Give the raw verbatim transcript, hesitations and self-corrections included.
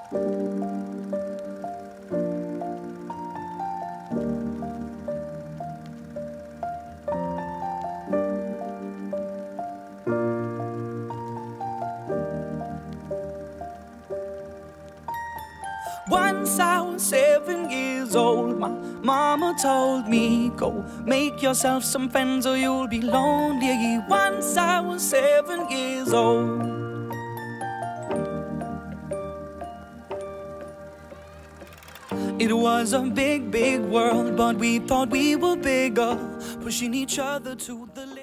Once I was seven years old, my mama told me, go make yourself some friends or you'll be lonely. Once I was seven years old. It was a big, big world, but we thought we were bigger, pushing each other to the limit.